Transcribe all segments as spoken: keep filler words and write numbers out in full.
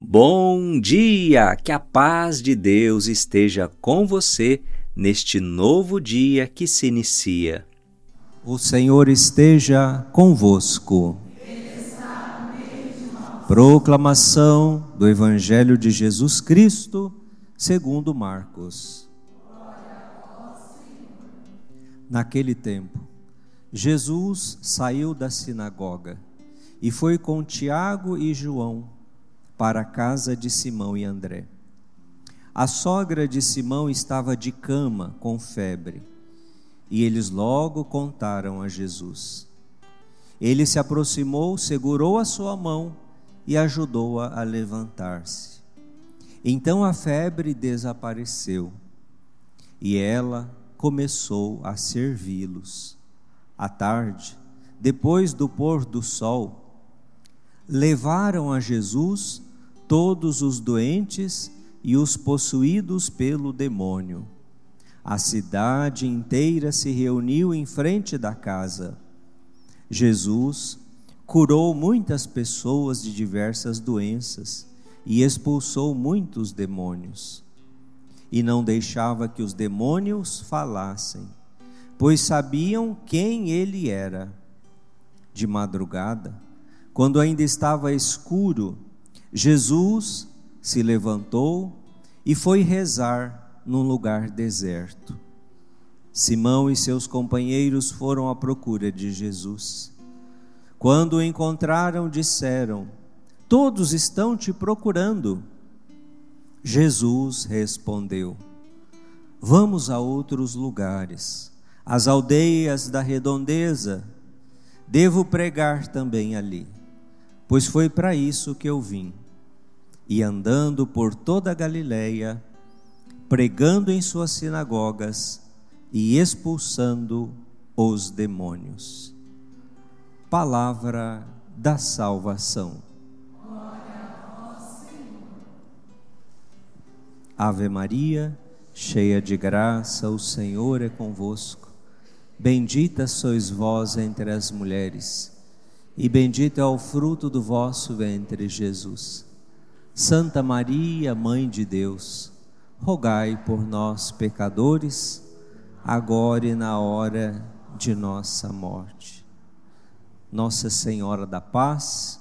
Bom dia! Que a paz de Deus esteja com você neste novo dia que se inicia. O Senhor esteja convosco. Proclamação do Evangelho de Jesus Cristo, segundo Marcos. Naquele tempo, Jesus saiu da sinagoga e foi com Tiago e João para a casa de Simão e André. A sogra de Simão estava de cama com febre, e eles logo contaram a Jesus. Ele se aproximou, segurou a sua mão e ajudou-a a levantar-se. Então a febre desapareceu, e ela começou a servi-los. À tarde, depois do pôr do sol, levaram a Jesus todos os doentes e os possuídos pelo demônio. A cidade inteira se reuniu em frente da casa. Jesus curou muitas pessoas de diversas doenças e expulsou muitos demônios. E não deixava que os demônios falassem, pois sabiam quem ele era. De madrugada, quando ainda estava escuro, Jesus se levantou e foi rezar num lugar deserto. Simão e seus companheiros foram à procura de Jesus. Quando o encontraram, disseram: "Todos estão te procurando." Jesus respondeu: "Vamos a outros lugares, às aldeias da redondeza. Devo pregar também ali, pois foi para isso que eu vim." E andando por toda a Galileia, pregando em suas sinagogas e expulsando os demônios. Palavra da salvação. Glória a vós, Senhor. Ave Maria, cheia de graça, o Senhor é convosco. Bendita sois vós entre as mulheres, e bendito é o fruto do vosso ventre, Jesus. Santa Maria, Mãe de Deus, rogai por nós, pecadores, agora e na hora de nossa morte. Nossa Senhora da Paz,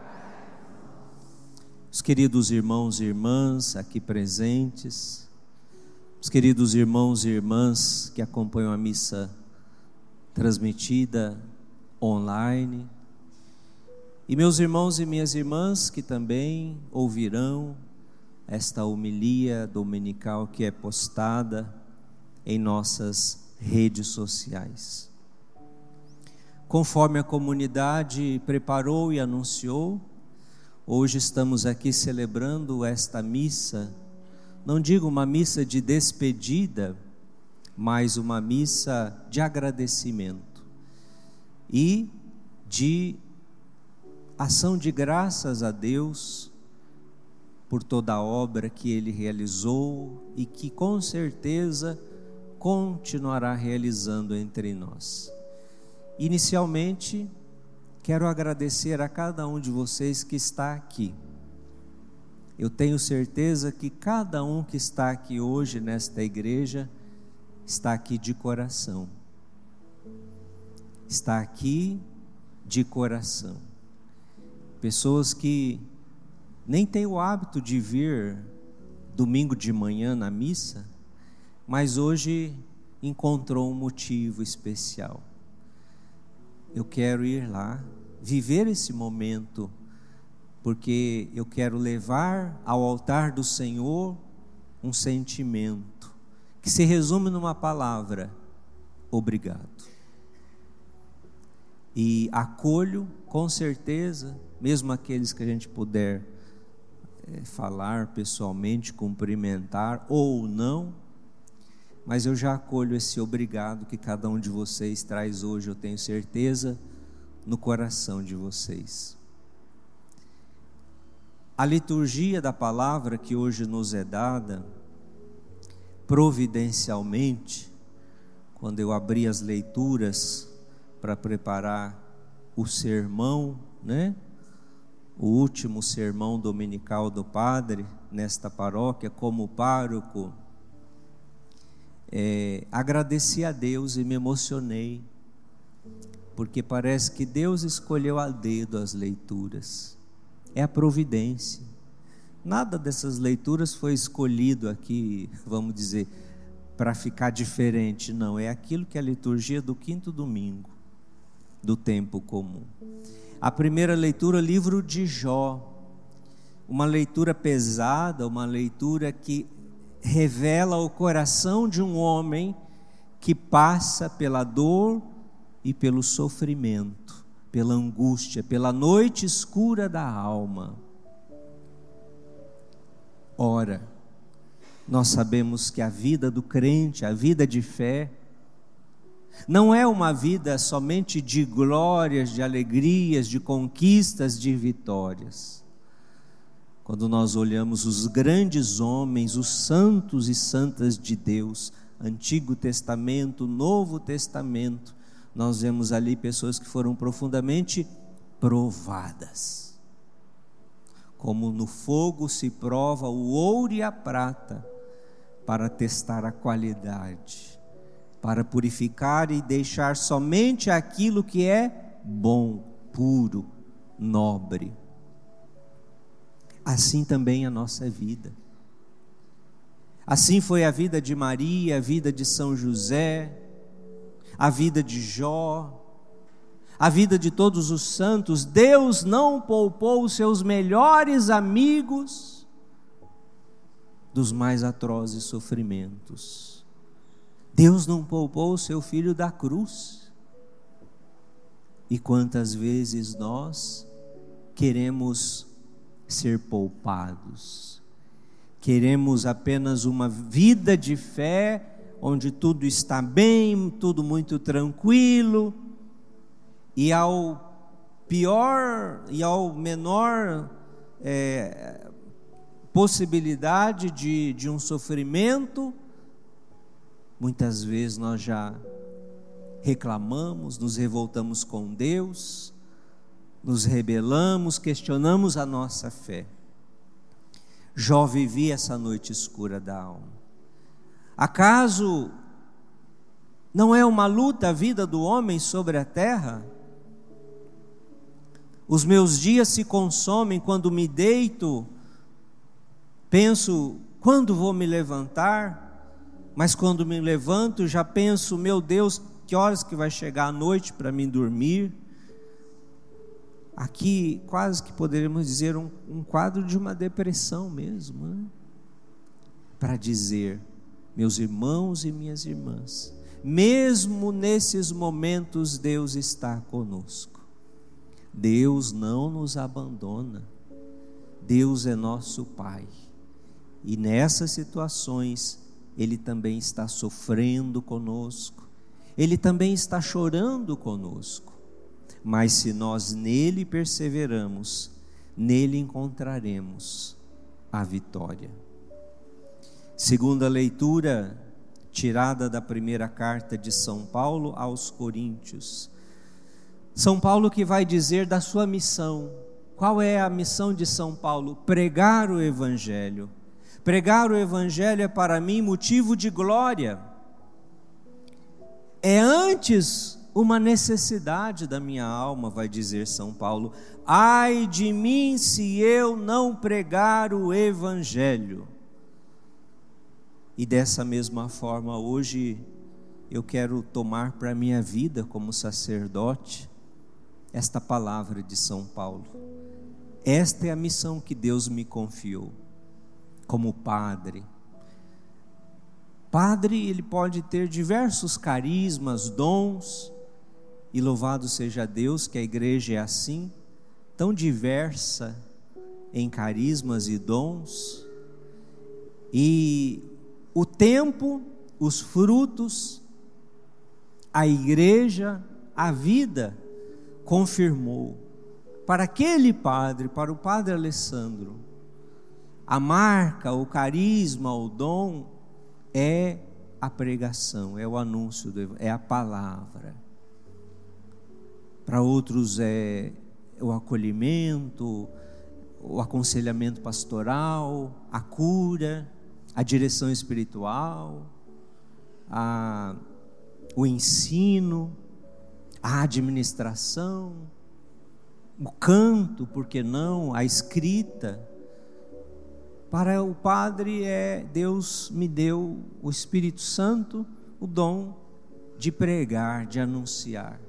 os queridos irmãos e irmãs aqui presentes, os queridos irmãos e irmãs que acompanham a missa transmitida online, e meus irmãos e minhas irmãs que também ouvirão esta homilia dominical que é postada em nossas redes sociais. Conforme a comunidade preparou e anunciou, hoje estamos aqui celebrando esta missa, não digo uma missa de despedida, mas uma missa de agradecimento e de ação de graças a Deus por toda a obra que Ele realizou e que com certeza continuará realizando entre nós. Inicialmente, quero agradecer a cada um de vocês que está aqui. Eu tenho certeza que cada um que está aqui hoje nesta igreja está aqui de coração. Está aqui de coração. Pessoas que nem têm o hábito de vir domingo de manhã na missa, mas hoje encontrou um motivo especial. Eu quero ir lá, viver esse momento, porque eu quero levar ao altar do Senhor um sentimento que se resume numa palavra: obrigado. E acolho, com certeza, mesmo aqueles que a gente puder é, falar pessoalmente, cumprimentar ou não, mas eu já acolho esse obrigado que cada um de vocês traz hoje, eu tenho certeza, no coração de vocês. A liturgia da palavra que hoje nos é dada, providencialmente, quando eu abri as leituras para preparar o sermão, né? o último sermão dominical do padre nesta paróquia, como pároco, é, agradeci a Deus e me emocionei, porque parece que Deus escolheu a dedo as leituras, é a providência. Nada dessas leituras foi escolhido aqui, vamos dizer, para ficar diferente, não, é aquilo que é a liturgia do quinto domingo, do tempo comum. A primeira leitura, livro de Jó, uma leitura pesada, uma leitura que revela o coração de um homem que passa pela dor e pelo sofrimento, pela angústia, pela noite escura da alma. Ora, nós sabemos que a vida do crente, a vida de fé, não é uma vida somente de glórias, de alegrias, de conquistas, de vitórias. Quando nós olhamos os grandes homens, os santos e santas de Deus, Antigo Testamento, Novo Testamento, nós vemos ali pessoas que foram profundamente provadas. Como no fogo se prova o ouro e a prata, para testar a qualidade, para purificar e deixar somente aquilo que é bom, puro, nobre. Assim também a nossa vida. Assim foi a vida de Maria, a vida de São José, a vida de Jó, a vida de todos os santos. Deus não poupou os seus melhores amigos dos mais atrozes sofrimentos. Deus não poupou o seu Filho da cruz. E quantas vezes nós queremos ser poupados, queremos apenas uma vida de fé, onde tudo está bem, tudo muito tranquilo, e ao pior e ao menor é, possibilidade de, de um sofrimento, muitas vezes nós já reclamamos, nos revoltamos com Deus, nos rebelamos, questionamos a nossa fé. Jó vivia essa noite escura da alma. Acaso não é uma luta a vida do homem sobre a terra? Os meus dias se consomem quando me deito, penso, quando vou me levantar? Mas quando me levanto já penso, meu Deus, que horas que vai chegar a noite para mim dormir? Aqui quase que poderíamos dizer um, um quadro de uma depressão mesmo, né? Para dizer, meus irmãos e minhas irmãs, mesmo nesses momentos Deus está conosco. Deus não nos abandona. Deus é nosso Pai. E nessas situações Ele também está sofrendo conosco, Ele também está chorando conosco. Mas se nós nele perseveramos, nele encontraremos a vitória. Segunda leitura, tirada da primeira carta de São Paulo aos Coríntios. São Paulo que vai dizer da sua missão. Qual é a missão de São Paulo? Pregar o Evangelho. Pregar o Evangelho é para mim motivo de glória. É antes uma necessidade da minha alma, vai dizer São Paulo. Ai de mim se eu não pregar o Evangelho. E dessa mesma forma, hoje eu quero tomar para a minha vida como sacerdote esta palavra de São Paulo. Esta é a missão que Deus me confiou como padre. Padre, ele pode ter diversos carismas, dons, e louvado seja Deus que a igreja é assim, tão diversa em carismas e dons, e o tempo, os frutos, a igreja, a vida, confirmou para aquele padre, para o padre Alessandro, a marca, o carisma, o dom é a pregação, é o anúncio, do, é a palavra. Para outros é o acolhimento, o aconselhamento pastoral, a cura, a direção espiritual, a, o ensino, a administração, o canto, por que não, a escrita. Para o padre, é, Deus me deu o Espírito Santo, o dom de pregar, de anunciar.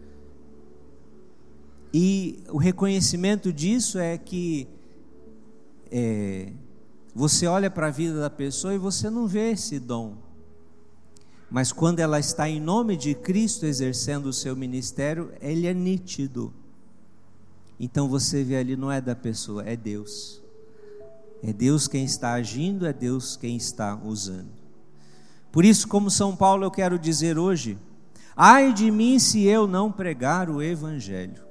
E o reconhecimento disso é que é, você olha para a vida da pessoa e você não vê esse dom. Mas quando ela está em nome de Cristo exercendo o seu ministério, ele é nítido. Então você vê ali, não é da pessoa, é Deus. É Deus quem está agindo, é Deus quem está usando. Por isso, como São Paulo, eu quero dizer hoje: ai de mim se eu não pregar o Evangelho.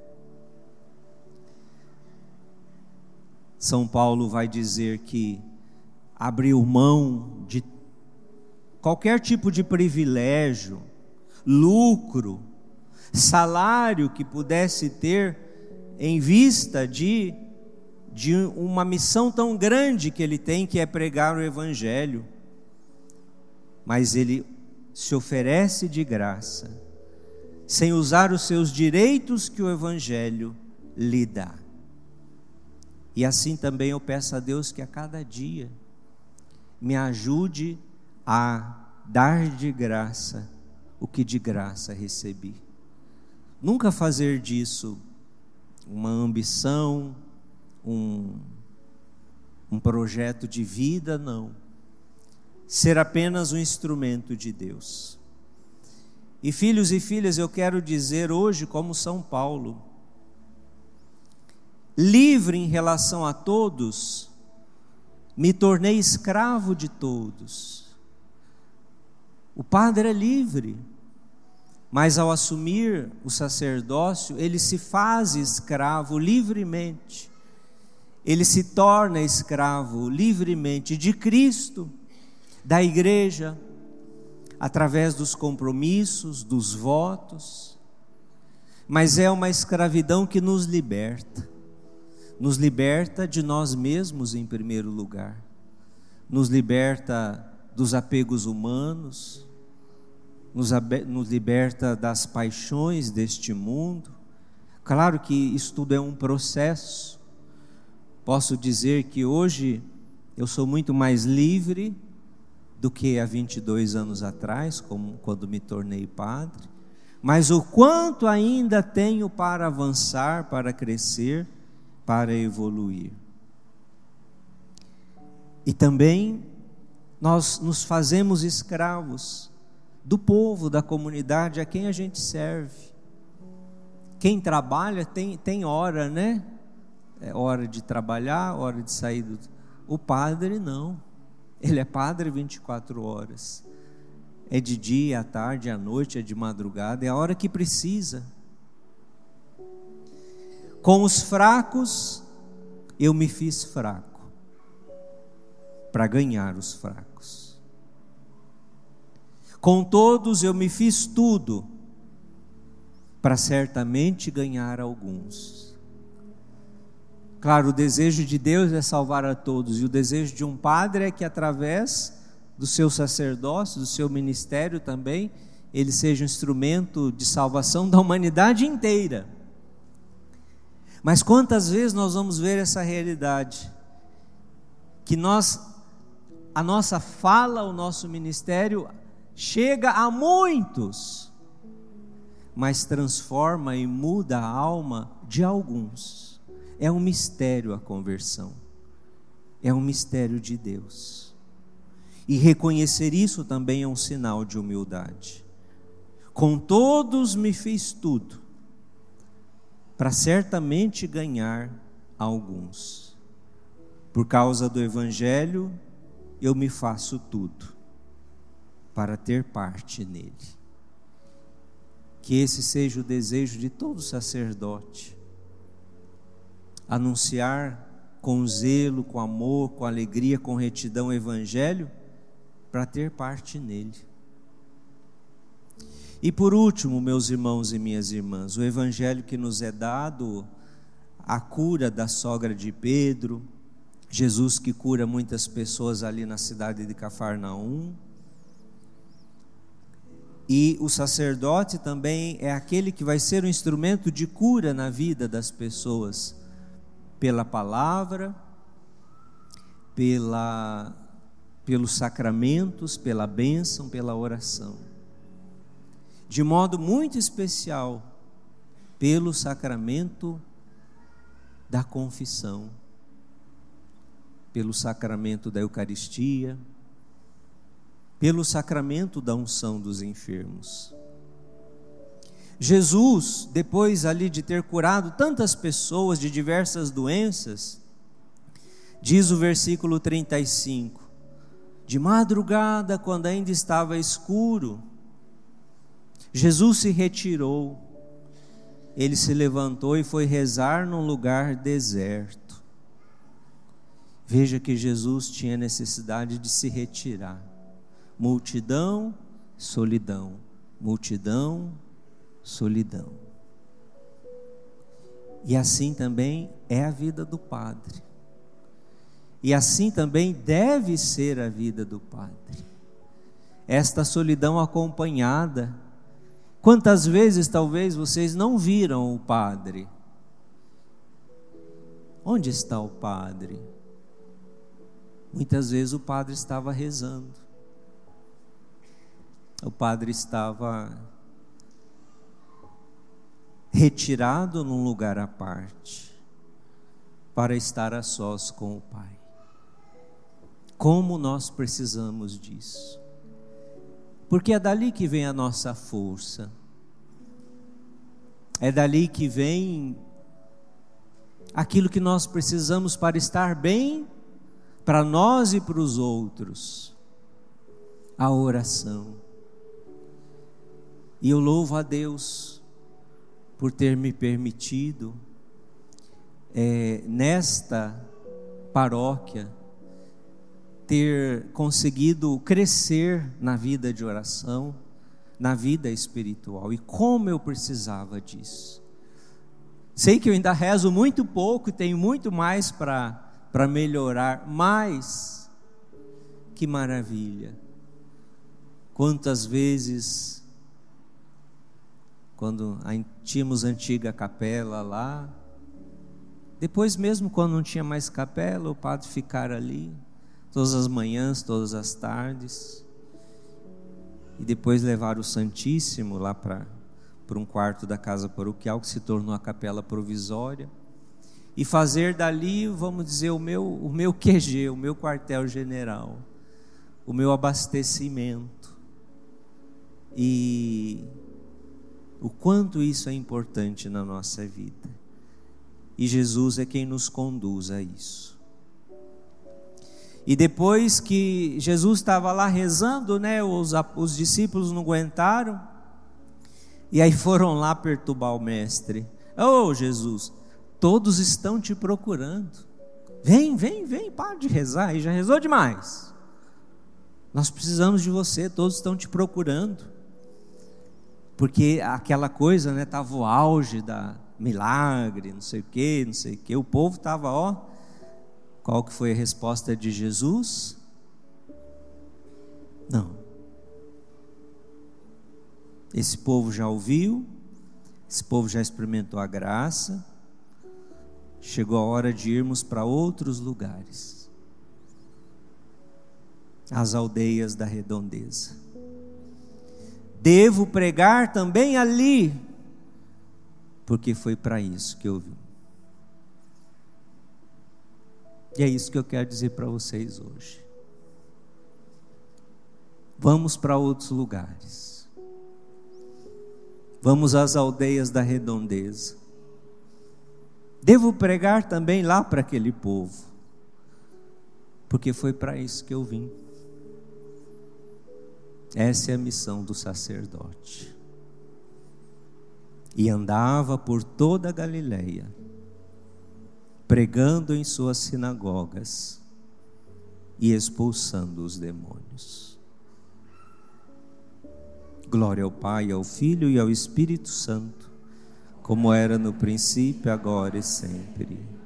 São Paulo vai dizer que abriu mão de qualquer tipo de privilégio, lucro, salário que pudesse ter em vista de, de uma missão tão grande que ele tem, que é pregar o Evangelho. Mas ele se oferece de graça, sem usar os seus direitos que o Evangelho lhe dá. E assim também eu peço a Deus que a cada dia me ajude a dar de graça o que de graça recebi. Nunca fazer disso uma ambição, um, um projeto de vida, não. Ser apenas um instrumento de Deus. E filhos e filhas, eu quero dizer hoje, como São Paulo, livre em relação a todos, me tornei escravo de todos. O padre é livre, mas ao assumir o sacerdócio, ele se faz escravo livremente. Ele se torna escravo livremente de Cristo, da igreja, através dos compromissos, dos votos. Mas é uma escravidão que nos liberta. Nos liberta de nós mesmos em primeiro lugar, nos liberta dos apegos humanos, nos, nos liberta das paixões deste mundo. Claro que isso tudo é um processo. Posso dizer que hoje eu sou muito mais livre do que há vinte e dois anos atrás, como quando me tornei padre, mas o quanto ainda tenho para avançar, para crescer, para evoluir. E também nós nos fazemos escravos do povo, da comunidade a quem a gente serve. Quem trabalha tem, tem hora, né? É hora de trabalhar, hora de sair do... O padre não, ele é padre vinte e quatro horas. É de dia, à tarde, à noite, é de madrugada, é a hora que precisa. Com os fracos, eu me fiz fraco, para ganhar os fracos. Com todos, eu me fiz tudo, para certamente ganhar alguns. Claro, o desejo de Deus é salvar a todos, e o desejo de um padre é que através do seu sacerdócio, do seu ministério também, ele seja um instrumento de salvação da humanidade inteira. Mas quantas vezes nós vamos ver essa realidade, que nós, a nossa fala, o nosso ministério chega a muitos, mas transforma e muda a alma de alguns. É um mistério a conversão, é um mistério de Deus, e reconhecer isso também é um sinal de humildade. Com todos me fiz tudo, para certamente ganhar alguns. Por causa do Evangelho, eu me faço tudo, para ter parte nele. Que esse seja o desejo de todo sacerdote, anunciar com zelo, com amor, com alegria, com retidão o Evangelho, para ter parte nele. E por último, meus irmãos e minhas irmãs, o Evangelho que nos é dado a cura da sogra de Pedro, Jesus que cura muitas pessoas ali na cidade de Cafarnaum. E o sacerdote também é aquele que vai ser um instrumento de cura na vida das pessoas, pela palavra, pela, pelos sacramentos, pela bênção, pela oração. De modo muito especial, pelo sacramento da confissão, pelo sacramento da Eucaristia, pelo sacramento da unção dos enfermos. Jesus, depois ali de ter curado tantas pessoas de diversas doenças, diz o versículo trinta e cinco, de madrugada, quando ainda estava escuro, Jesus se retirou, ele se levantou e foi rezar num lugar deserto. Veja que Jesus tinha necessidade de se retirar. Multidão, solidão, multidão, solidão. E assim também é a vida do padre. E assim também deve ser a vida do padre. Esta solidão acompanhada. Quantas vezes talvez vocês não viram o padre? Onde está o padre? Muitas vezes o padre estava rezando. O padre estava retirado num lugar à parte, para estar a sós com o Pai. Como nós precisamos disso, porque é dali que vem a nossa força, é dali que vem aquilo que nós precisamos para estar bem, para nós e para os outros, a oração. E eu louvo a Deus por ter me permitido, é, nesta paróquia, ter conseguido crescer na vida de oração, na vida espiritual. E como eu precisava disso. Sei que eu ainda rezo muito pouco e tenho muito mais para para melhorar, mas que maravilha. Quantas vezes, quando tínhamos a antiga capela lá, depois mesmo quando não tinha mais capela, o padre ficar ali, todas as manhãs, todas as tardes, e depois levar o Santíssimo lá para para um quarto da casa paroquial, que se tornou a capela provisória, e fazer dali, vamos dizer, o meu, o meu Q G, o meu quartel-general, o meu abastecimento. E o quanto isso é importante na nossa vida. E Jesus é quem nos conduz a isso. E depois que Jesus estava lá rezando, né, os, os discípulos não aguentaram, e aí foram lá perturbar o mestre. Ô Jesus, todos estão te procurando. Vem, vem, vem, para de rezar, e já rezou demais. Nós precisamos de você, todos estão te procurando. Porque aquela coisa, né, estava o auge da milagre, não sei o que, não sei o que. O povo estava, ó, qual que foi a resposta de Jesus? Não. Esse povo já ouviu, esse povo já experimentou a graça, chegou a hora de irmos para outros lugares, as aldeias da redondeza. Devo pregar também ali, porque foi para isso que eu vim. E é isso que eu quero dizer para vocês hoje. Vamos para outros lugares. Vamos às aldeias da redondeza. Devo pregar também lá para aquele povo, porque foi para isso que eu vim. Essa é a missão do sacerdote. E andava por toda a Galileia, pregando em suas sinagogas e expulsando os demônios. Glória ao Pai, ao Filho e ao Espírito Santo, como era no princípio, agora e sempre.